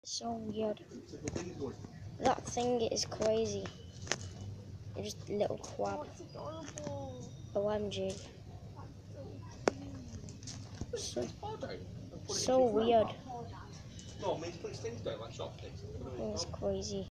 So weird. That thing is crazy. You're just a little crab. OMG. So weird. It's crazy.